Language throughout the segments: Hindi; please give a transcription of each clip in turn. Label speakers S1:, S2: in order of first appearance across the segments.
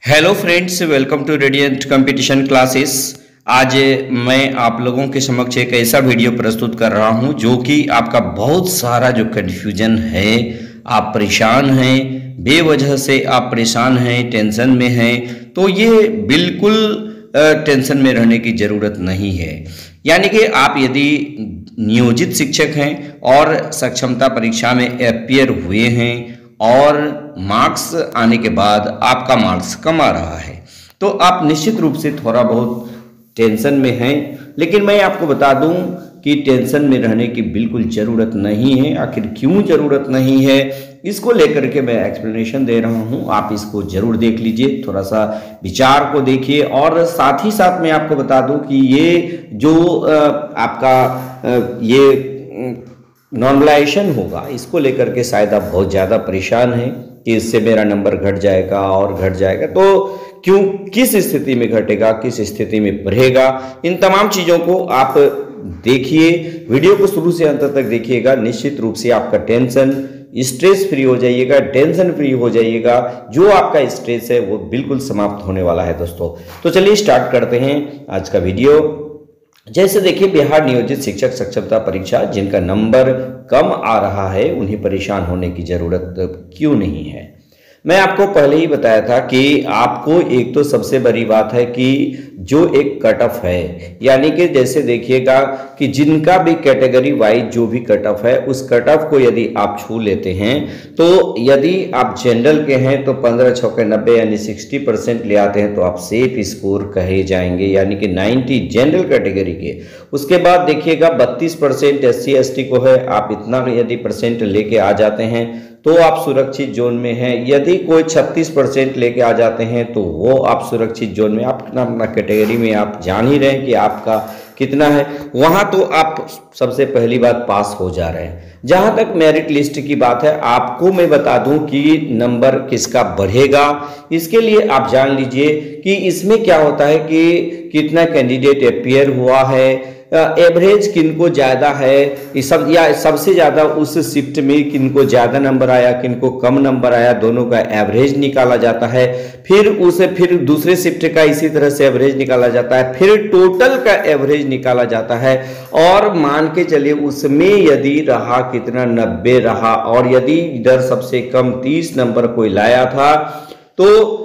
S1: Hello friends, welcome to radiant competition classes. आज मैं आप लोगों के समक्ष एक ऐसा वीडियो प्रस्तुत कर रहा हूं जो कि आपका बहुत सारा जो कन्फ्यूजन है, आप परेशान हैं, बेवजह से आप परेशान हैं, टेंशन में हैं, तो ये बिल्कुल टेंशन में रहने की ज़रूरत नहीं है। यानी कि आप यदि नियोजित शिक्षक हैं और सक्षमता परीक्षा में अपीयर हुए हैं और मार्क्स आने के बाद आपका मार्क्स कम आ रहा है तो आप निश्चित रूप से थोड़ा बहुत टेंशन में हैं। लेकिन मैं आपको बता दूं कि टेंशन में रहने की बिल्कुल ज़रूरत नहीं है। आखिर क्यों ज़रूरत नहीं है, इसको लेकर के मैं एक्सप्लेनेशन दे रहा हूं। आप इसको ज़रूर देख लीजिए, थोड़ा सा विचार को देखिए और साथ ही साथ मैं आपको बता दूं कि ये जो आपका ये नॉर्मलाइजेशन होगा, इसको लेकर के शायद आप बहुत ज़्यादा परेशान हैं कि इससे मेरा नंबर घट जाएगा और घट जाएगा। तो क्यों, किस स्थिति में घटेगा, किस स्थिति में बढ़ेगा, इन तमाम चीज़ों को आप देखिए। वीडियो को शुरू से अंत तक देखिएगा। निश्चित रूप से आपका टेंशन, स्ट्रेस फ्री हो जाइएगा, टेंशन फ्री हो जाइएगा। जो आपका स्ट्रेस है वो बिल्कुल समाप्त होने वाला है दोस्तों। तो चलिए स्टार्ट करते हैं आज का वीडियो। जैसे देखिए, बिहार नियोजित शिक्षक सक्षमता परीक्षा, जिनका नंबर कम आ रहा है उन्हें परेशान होने की ज़रूरत क्यों नहीं है। मैं आपको पहले ही बताया था कि आपको एक तो सबसे बड़ी बात है कि जो एक कट ऑफ है, यानी कि जैसे देखिएगा कि जिनका भी कैटेगरी वाइज जो भी कट ऑफ है, उस कट ऑफ को यदि आप छू लेते हैं तो यदि आप जनरल के हैं तो 15 छक्के 90 यानी 60% ले आते हैं तो आप सेफ स्कोर कहे जाएंगे, यानी कि 90 जनरल कैटेगरी के। उसके बाद देखिएगा 32% SC ST को है, आप इतना यदि परसेंट लेके आ जाते हैं तो आप सुरक्षित जोन में हैं। यदि कोई 36% लेके आ जाते हैं तो वो आप सुरक्षित जोन में, आप अपना कैटेगरी में आप जान ही रहे हैं कि आपका कितना है, वहाँ तो आप सबसे पहली बात पास हो जा रहे हैं। जहाँ तक मेरिट लिस्ट की बात है, आपको मैं बता दूं कि नंबर किसका बढ़ेगा, इसके लिए आप जान लीजिए कि इसमें क्या होता है कि कितना कैंडिडेट अपीयर हुआ है, एवरेज किनको ज़्यादा है, ये सब, या सबसे ज़्यादा उस शिफ्ट में किनको ज़्यादा नंबर आया, किनको कम नंबर आया, दोनों का एवरेज निकाला जाता है। फिर दूसरे शिफ्ट का इसी तरह से एवरेज निकाला जाता है, फिर टोटल का एवरेज निकाला जाता है। और मान के चलिए उसमें यदि रहा कितना, 90 रहा, और यदि इधर सबसे कम 30 नंबर कोई लाया था तो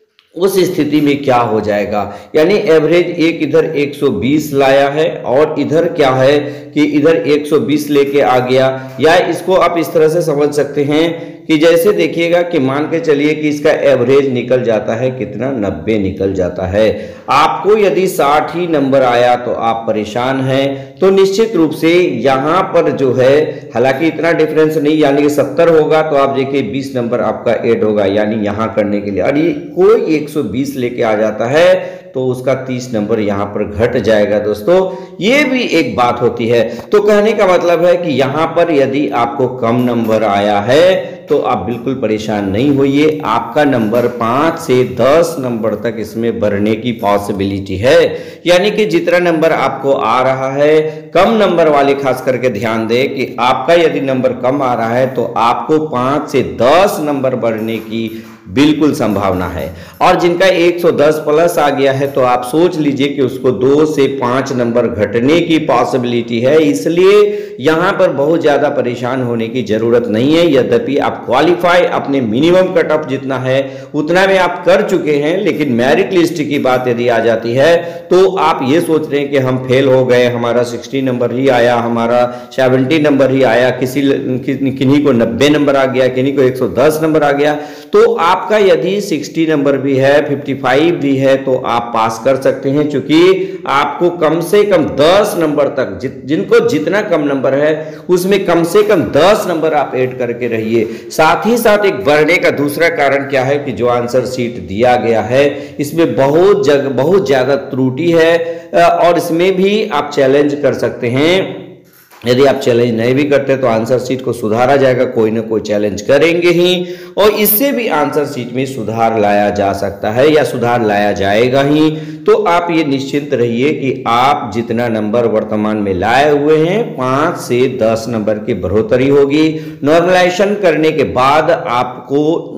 S1: उस स्थिति में क्या हो जाएगा, यानी एवरेज एक इधर 120 लाया है और इधर क्या है कि इधर 120 लेके आ गया। या इसको आप इस तरह से समझ सकते हैं कि जैसे देखिएगा कि मान के चलिए कि इसका एवरेज निकल जाता है कितना, 90 निकल जाता है। आपको यदि 60 ही नंबर आया तो आप परेशान हैं। तो निश्चित रूप से यहाँ पर जो है, हालांकि इतना डिफरेंस नहीं, यानी कि 70 होगा तो आप देखिए 20 नंबर आपका ऐड होगा, यानी यहाँ करने के लिए। और ये कोई 120 लेके आ जाता है तो उसका 30 नंबर यहाँ पर घट जाएगा दोस्तों। ये भी एक बात होती है। तो कहने का मतलब है कि यहाँ पर यदि आपको कम नंबर आया है तो आप बिल्कुल परेशान नहीं होइए। आपका नंबर 5 से 10 नंबर तक इसमें बढ़ने की पॉसिबिलिटी है। यानी कि जितना नंबर आपको आ रहा है, कम नंबर वाले खास करके ध्यान दें कि आपका यदि नंबर कम आ रहा है तो आपको 5 से 10 नंबर बढ़ने की बिल्कुल संभावना है। और जिनका 110 प्लस आ गया है तो आप सोच लीजिए कि उसको 2 से 5 नंबर घटने की पॉसिबिलिटी है। इसलिए यहाँ पर बहुत ज़्यादा परेशान होने की ज़रूरत नहीं है। यद्यपि आप क्वालिफाई अपने मिनिमम कट ऑफ जितना है उतना में आप कर चुके हैं, लेकिन मेरिट लिस्ट की बात यदि आ जाती है तो आप ये सोच रहे हैं कि हम फेल हो गए, हमारा 60 नंबर ही आया, हमारा 70 नंबर ही आया, किन्हीं को 90 नंबर आ गया, किन्हीं को 110 नंबर आ गया। तो आपका यदि 60 नंबर भी है, 55 भी है तो आप पास कर सकते हैं, क्योंकि आपको कम से कम 10 नंबर तक, जिनको जितना कम नंबर है उसमें कम से कम 10 नंबर आप ऐड करके रहिए। साथ ही साथ एक बढ़ने का दूसरा कारण क्या है कि जो आंसर शीट दिया गया है इसमें बहुत ज़्यादा त्रुटि है और इसमें भी आप चैलेंज कर सकते हैं। यदि आप चैलेंज नहीं भी करते तो आंसर शीट को सुधारा जाएगा, कोई ना कोई चैलेंज करेंगे ही और इससे भी आंसर शीट में सुधार लाया जा सकता है या सुधार लाया जाएगा ही। तो आप ये निश्चिंत रहिए कि आप जितना नंबर वर्तमान में लाए हुए हैं 5 से 10 नंबर की बढ़ोतरी होगी। नॉर्मलाइजेशन करने के बाद आपको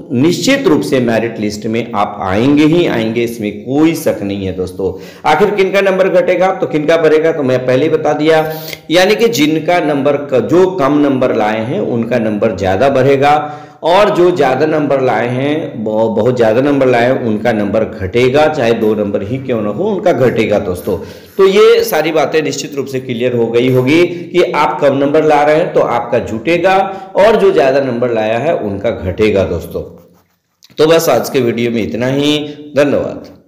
S1: निश्चित रूप से मेरिट लिस्ट में आप आएंगे ही आएंगे, इसमें कोई शक नहीं है दोस्तों। आखिर किनका नंबर घटेगा तो किनका बढ़ेगा, तो मैं पहले ही बता दिया, यानी कि जिनका नंबर जो कम नंबर लाए हैं उनका नंबर ज्यादा बढ़ेगा, और जो ज्यादा नंबर लाए हैं, बहुत ज्यादा नंबर लाए हैं, उनका नंबर घटेगा, चाहे 2 नंबर ही क्यों ना हो, उनका घटेगा दोस्तों। तो ये सारी बातें निश्चित रूप से क्लियर हो गई होगी कि आप कम नंबर ला रहे हैं तो आपका जुटेगा, और जो ज्यादा नंबर लाया है उनका घटेगा दोस्तों। तो बस आज के वीडियो में इतना ही, धन्यवाद।